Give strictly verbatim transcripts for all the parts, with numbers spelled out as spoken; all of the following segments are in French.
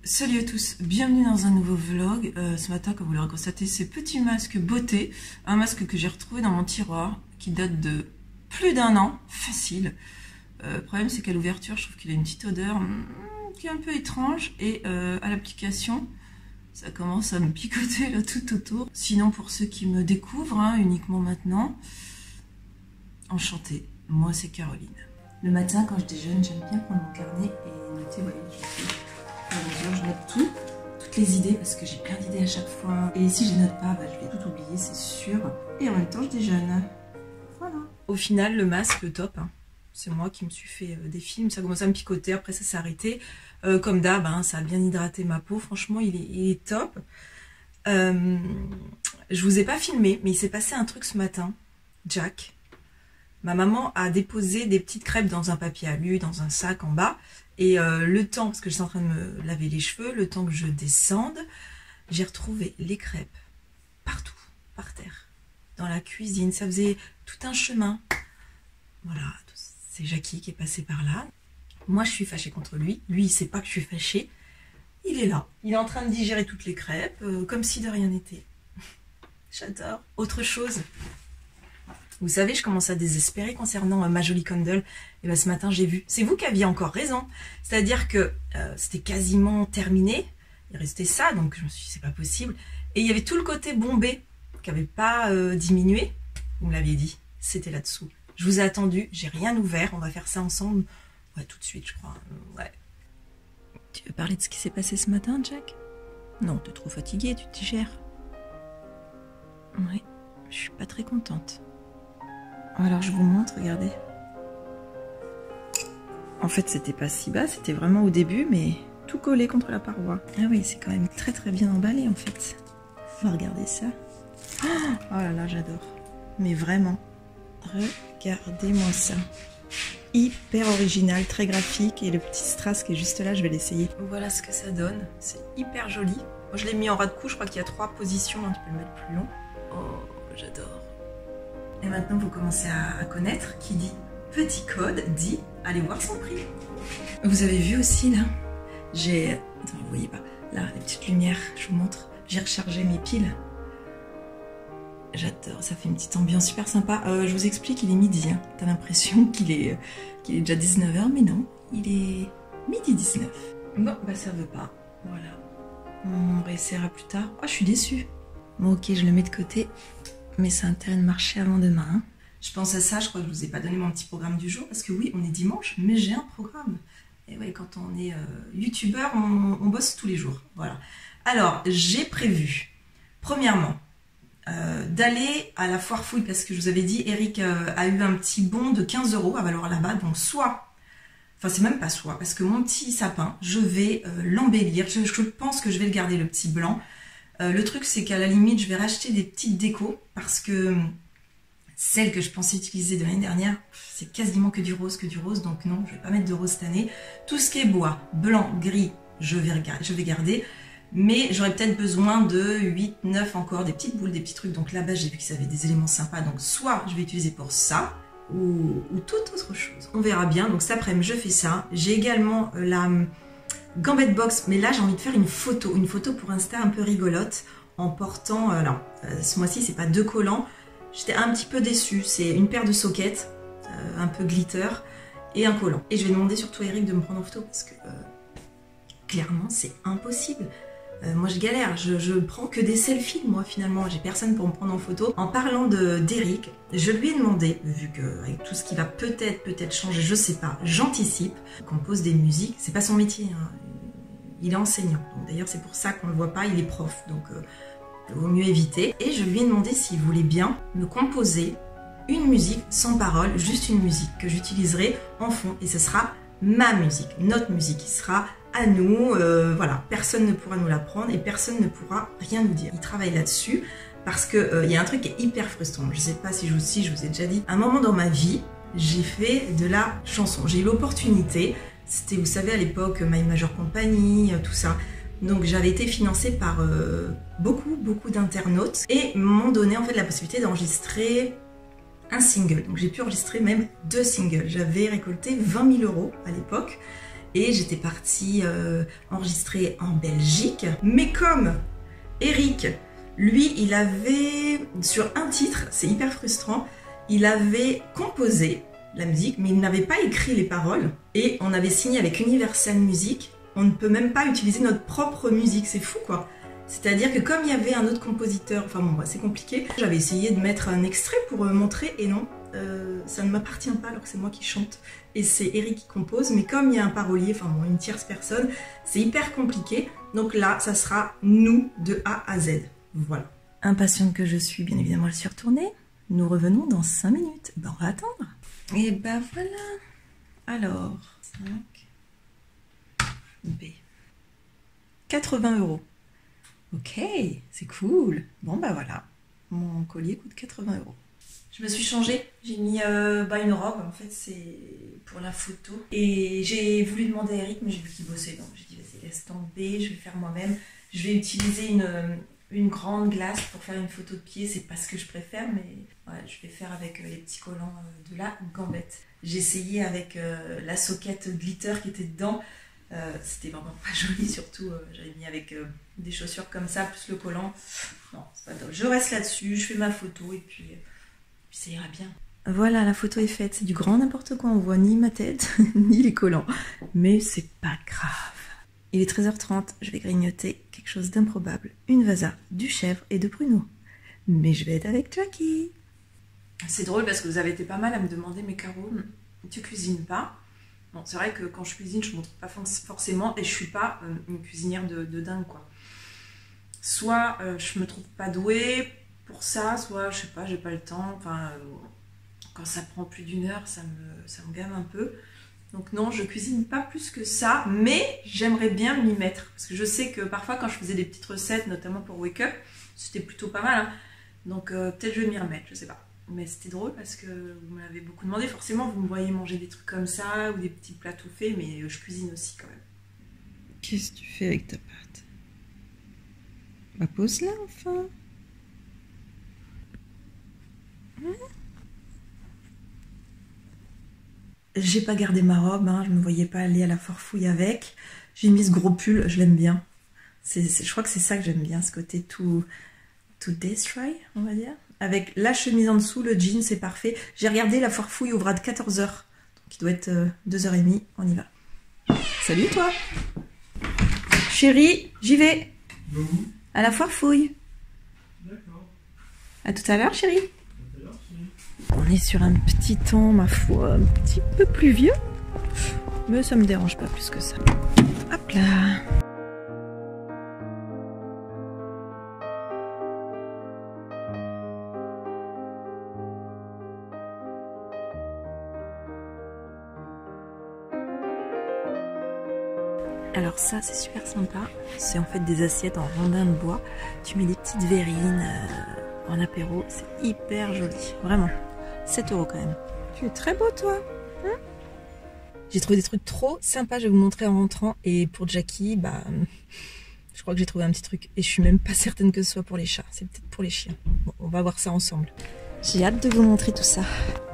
Salut à tous, bienvenue dans un nouveau vlog. Euh, ce matin, comme vous l'aurez constaté, c'est petit masque beauté, un masque que j'ai retrouvé dans mon tiroir, qui date de plus d'un an, facile. Euh, le problème c'est qu'à l'ouverture, je trouve qu'il a une petite odeur hmm, qui est un peu étrange, et euh, à l'application, ça commence à me picoter là tout autour. Sinon, pour ceux qui me découvrent, hein, uniquement maintenant, enchantée, moi c'est Caroline. Le matin, quand je déjeune, j'aime bien prendre mon carnet et noter, voyez, je note tout, toutes les idées, parce que j'ai plein d'idées à chaque fois. Et si je les note pas, bah, je vais tout oublier, c'est sûr. Et en même temps, je déjeune. Voilà. Au final, le masque, top. Hein. C'est moi qui me suis fait des films. Ça commence à me picoter, après ça s'est arrêté. Euh, comme d'hab, hein, ça a bien hydraté ma peau. Franchement, il est, il est top. Euh, je vous ai pas filmé, mais il s'est passé un truc ce matin. Jack. Ma maman a déposé des petites crêpes dans un papier alu, dans un sac en bas. Et euh, le temps, parce que je suis en train de me laver les cheveux, le temps que je descende, j'ai retrouvé les crêpes partout, par terre, dans la cuisine. Ça faisait tout un chemin. Voilà, c'est Jackie qui est passé par là. Moi, je suis fâchée contre lui. Lui, il sait pas que je suis fâchée. Il est là. Il est en train de digérer toutes les crêpes, euh, comme si de rien n'était. J'adore. Autre chose. Vous savez, je commence à désespérer concernant euh, ma jolie Candle. Et bien ce matin, j'ai vu. C'est vous qui aviez encore raison. C'est-à-dire que euh, c'était quasiment terminé. Il restait ça, donc je me suis dit, c'est pas possible. Et il y avait tout le côté bombé qui n'avait pas euh, diminué. Vous me l'aviez dit. C'était là-dessous. Je vous ai attendu. J'ai rien ouvert. On va faire ça ensemble. Ouais, tout de suite, je crois. Euh, ouais. Tu veux parler de ce qui s'est passé ce matin, Jack? Non, t'es trop fatiguée, tu te digères. Oui, je suis pas très contente. Alors je vous montre, regardez. En fait c'était pas si bas, c'était vraiment au début, mais tout collé contre la paroi. Ah oui, c'est quand même très très bien emballé en fait. On va regarder ça. Oh là là, j'adore. Mais vraiment, regardez-moi ça. Hyper original, très graphique, et le petit strass qui est juste là, je vais l'essayer. Voilà ce que ça donne, c'est hyper joli. Moi je l'ai mis en ras de cou, je crois qu'il y a trois positions, hein, tu peux le mettre plus long. Oh, j'adore. Et maintenant, vous commencez à connaître qui dit petit code dit allez voir son prix. Vous avez vu aussi là, j'ai, attends, vous voyez pas, là les petites lumières, je vous montre, j'ai rechargé mes piles. J'adore, ça fait une petite ambiance super sympa. Euh, je vous explique, il est midi, hein. T'as l'impression qu'il est, qu'il est déjà dix-neuf heures, mais non, il est midi dix-neuf. Bon, bah ça veut pas, voilà. On réessayera plus tard. Oh, je suis déçue. Bon, ok, je le mets de côté. Mais ça a intérêt de marcher avant demain. Hein. Je pense à ça, je crois que je vous ai pas donné mon petit programme du jour, parce que oui, on est dimanche, mais j'ai un programme. Et oui, quand on est euh, youtubeur, on, on bosse tous les jours. Voilà. Alors, j'ai prévu, premièrement, euh, d'aller à la foire fouille, parce que je vous avais dit, Eric euh, a eu un petit bon de quinze euros à valoir là-bas, donc soit, enfin c'est même pas soit, parce que mon petit sapin, je vais euh, l'embellir, je, je pense que je vais le garder, le petit blanc. Euh, le truc, c'est qu'à la limite, je vais racheter des petites décos parce que celles que je pensais utiliser de l'année dernière, c'est quasiment que du rose, que du rose. Donc non, je vais pas mettre de rose cette année. Tout ce qui est bois, blanc, gris, je vais, je vais garder. Mais j'aurais peut-être besoin de huit, neuf encore, des petites boules, des petits trucs. Donc là-bas, j'ai vu qu'ils avaient des éléments sympas. Donc soit je vais utiliser pour ça ou, ou toute autre chose. On verra bien. Donc cet après-midi, je fais ça. J'ai également la... Gambette box, mais là j'ai envie de faire une photo, une photo pour Insta un peu rigolote en portant, euh, non, euh, ce mois-ci c'est pas deux collants, j'étais un petit peu déçue, c'est une paire de sockets, euh, un peu glitter et un collant. Et je vais demander surtout à Eric de me prendre en photo parce que euh, clairement c'est impossible. Euh, moi je galère, je, je prends que des selfies moi finalement, j'ai personne pour me prendre en photo. En parlant d'Eric, je lui ai demandé, vu que avec tout ce qui va peut-être peut-être changer, je sais pas, j'anticipe, qu'on pose des musiques, c'est pas son métier, hein. Il est enseignant, d'ailleurs c'est pour ça qu'on ne le voit pas, il est prof, donc euh, il vaut mieux éviter. Et je lui ai demandé s'il voulait bien me composer une musique sans parole, juste une musique que j'utiliserai en fond, et ce sera ma musique, notre musique qui sera à nous, euh, voilà, personne ne pourra nous la prendre et personne ne pourra rien nous dire. Il travaille là-dessus parce qu'il euh, y a un truc qui est hyper frustrant, je sais pas si je, vous, si je vous ai déjà dit, à un moment dans ma vie, j'ai fait de la chanson, j'ai eu l'opportunité. C'était, vous savez, à l'époque, My Major Company, tout ça. Donc j'avais été financée par euh, beaucoup, beaucoup d'internautes et m'ont donné en fait la possibilité d'enregistrer un single. Donc j'ai pu enregistrer même deux singles. J'avais récolté vingt mille euros à l'époque et j'étais partie euh, enregistrer en Belgique. Mais comme Eric, lui, il avait, sur un titre, c'est hyper frustrant, il avait composé la musique, mais il n'avait pas écrit les paroles. Et on avait signé avec Universal Music, on ne peut même pas utiliser notre propre musique, c'est fou quoi. C'est-à-dire que comme il y avait un autre compositeur, enfin bon, c'est compliqué, j'avais essayé de mettre un extrait pour montrer, et non, euh, ça ne m'appartient pas alors que c'est moi qui chante, et c'est Eric qui compose, mais comme il y a un parolier, enfin bon, une tierce personne, c'est hyper compliqué, donc là, ça sera nous de A à Z, voilà. Impatiente que je suis, bien évidemment, je suis retournée. Nous revenons dans cinq minutes. Ben, on va attendre. Et ben voilà. Alors, cinq B. quatre-vingts euros. Ok, c'est cool. Bon, bah voilà. Mon collier coûte quatre-vingts euros. Je me suis changée. J'ai mis euh, bah, une robe. En fait, c'est pour la photo. Et j'ai voulu demander à Eric, mais j'ai vu qu'il bossait. Donc, j'ai dit, vas-y, laisse tomber. Je vais faire moi-même. Je vais utiliser une... une grande glace pour faire une photo de pied, c'est pas ce que je préfère, mais ouais, je vais faire avec euh, les petits collants euh, de la gambette. J'ai essayé avec euh, la soquette glitter qui était dedans, euh, c'était vraiment pas joli, surtout euh, j'avais mis avec euh, des chaussures comme ça, plus le collant. Non, c'est pas drôle. Je reste là-dessus, je fais ma photo et puis, euh, puis ça ira bien. Voilà, la photo est faite, c'est du grand n'importe quoi, on voit ni ma tête, ni les collants, mais c'est pas grave. Il est treize heures trente, je vais grignoter quelque chose d'improbable. Une vasa, du chèvre et de pruneaux. Mais je vais être avec Jackie. C'est drôle parce que vous avez été pas mal à me demander, mais Caro, tu cuisines pas? Bon, c'est vrai que quand je cuisine, je ne montre pas forcément et je suis pas euh, une cuisinière de, de dingue, quoi. Soit euh, je me trouve pas douée pour ça, soit je sais pas, j'ai pas le temps. Enfin, euh, quand ça prend plus d'une heure, ça me, ça me gave un peu. Donc non, je cuisine pas plus que ça, mais j'aimerais bien m'y mettre. Parce que je sais que parfois quand je faisais des petites recettes, notamment pour Wake Up, c'était plutôt pas mal. Hein. Donc euh, peut-être je vais m'y remettre, je sais pas. Mais c'était drôle parce que vous m'avez beaucoup demandé. Forcément, vous me voyez manger des trucs comme ça, ou des petits plats tout faits, mais je cuisine aussi quand même. Qu'est-ce que tu fais avec ta pâte? Bah pose-la enfin. Hein? J'ai pas gardé ma robe, hein, je me voyais pas aller à la forfouille avec. J'ai mis ce gros pull, je l'aime bien. C'est, c'est, je crois que c'est ça que j'aime bien, ce côté tout, tout destroy, on va dire. Avec la chemise en dessous, le jean, c'est parfait. J'ai regardé, la forfouille ouvre à quatorze heures. Donc il doit être euh, deux heures trente, on y va. Salut toi. Chérie, j'y vais. Où? À la forfouille. D'accord. À tout à l'heure, chérie. On est sur un petit temps, ma foi, un petit peu pluvieux, mais ça me dérange pas plus que ça. Hop là. Alors ça, c'est super sympa. C'est en fait des assiettes en rondin de bois. Tu mets des petites verrines euh, en apéro. C'est hyper joli, vraiment. sept euros quand même. Tu es très beau toi, hein? J'ai trouvé des trucs trop sympas, je vais vous montrer en rentrant. Et pour Jackie, bah, je crois que j'ai trouvé un petit truc. Et je suis même pas certaine que ce soit pour les chats, c'est peut-être pour les chiens. Bon, on va voir ça ensemble. J'ai hâte de vous montrer tout ça.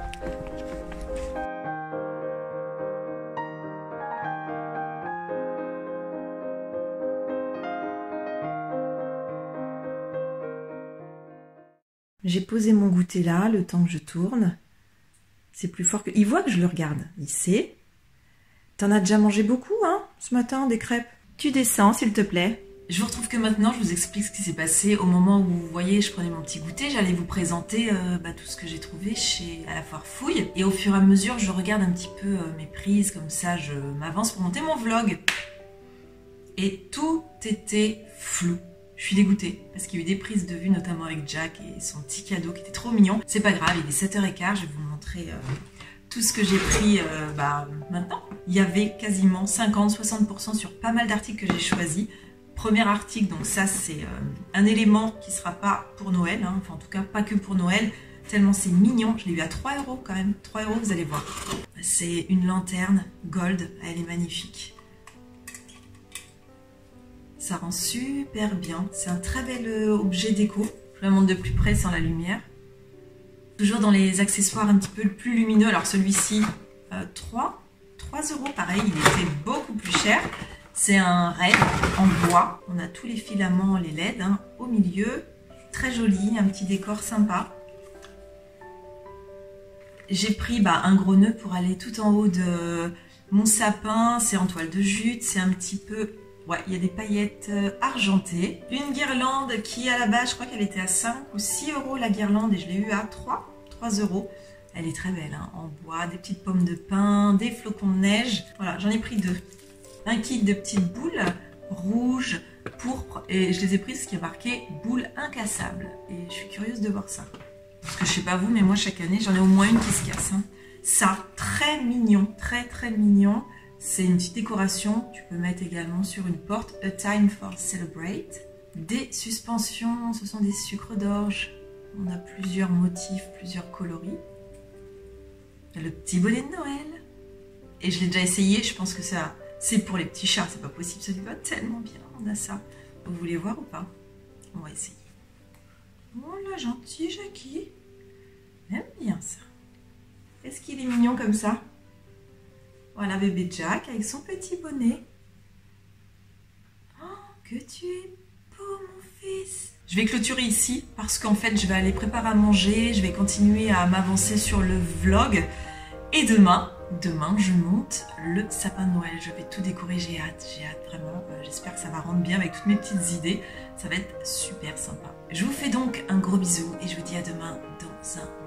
J'ai posé mon goûter là, le temps que je tourne. C'est plus fort que... Il voit que je le regarde, il sait. T'en as déjà mangé beaucoup, hein, ce matin, des crêpes. Tu descends, s'il te plaît. Je vous retrouve que maintenant, je vous explique ce qui s'est passé. Au moment où, vous voyez, je prenais mon petit goûter, j'allais vous présenter euh, bah, tout ce que j'ai trouvé chez à la Forfouille. Et au fur et à mesure, je regarde un petit peu euh, mes prises, comme ça, je m'avance pour monter mon vlog. Et tout était flou. Je suis dégoûtée parce qu'il y a eu des prises de vue, notamment avec Jack et son petit cadeau qui était trop mignon. C'est pas grave, il est sept heures quinze, je vais vous montrer euh, tout ce que j'ai pris euh, bah, maintenant. Il y avait quasiment cinquante à soixante pour cent sur pas mal d'articles que j'ai choisis. Premier article, donc ça c'est euh, un élément qui sera pas pour Noël, hein, enfin en tout cas pas que pour Noël, tellement c'est mignon. Je l'ai eu à trois euros quand même, trois euros vous allez voir. C'est une lanterne gold, elle est magnifique. Ça rend super bien, c'est un très bel objet déco. Je la montre de plus près sans la lumière. Toujours dans les accessoires un petit peu plus lumineux, alors celui-ci, euh, trois trois euros. Pareil, il était beaucoup plus cher. C'est un rail en bois. On a tous les filaments, les L E D hein, au milieu. Très joli, un petit décor sympa. J'ai pris bah, un gros nœud pour aller tout en haut de mon sapin. C'est en toile de jute. C'est un petit peu... Ouais, il y a des paillettes argentées. Une guirlande qui, à la base, je crois qu'elle était à cinq ou six euros la guirlande. Et je l'ai eu à trois euros. Elle est très belle, hein, en bois. Des petites pommes de pin, des flocons de neige. Voilà, j'en ai pris deux. Un kit de petites boules rouges, pourpres. Et je les ai prises parce qu'il y a marqué boules incassables. Et je suis curieuse de voir ça. Parce que je sais pas vous, mais moi, chaque année, j'en ai au moins une qui se casse. Hein. Ça, très mignon. Très, très mignon. C'est une petite décoration, tu peux mettre également sur une porte. A time for celebrate. Des suspensions, ce sont des sucres d'orge. On a plusieurs motifs, plusieurs coloris. Le petit bonnet de Noël. Et je l'ai déjà essayé, je pense que ça, c'est pour les petits chats, c'est pas possible, ça lui va tellement bien. On a ça. Vous voulez voir ou pas? On va essayer. Voilà, gentil Jackie. J'aime bien ça. Est-ce qu'il est mignon comme ça? Voilà bébé Jack avec son petit bonnet. Oh, que tu es beau mon fils. Je vais clôturer ici parce qu'en fait je vais aller préparer à manger. Je vais continuer à m'avancer sur le vlog. Et demain, demain je monte le sapin de Noël. Je vais tout décorer, j'ai hâte, j'ai hâte vraiment. Euh, J'espère que ça va rendre bien avec toutes mes petites idées. Ça va être super sympa. Je vous fais donc un gros bisou et je vous dis à demain dans un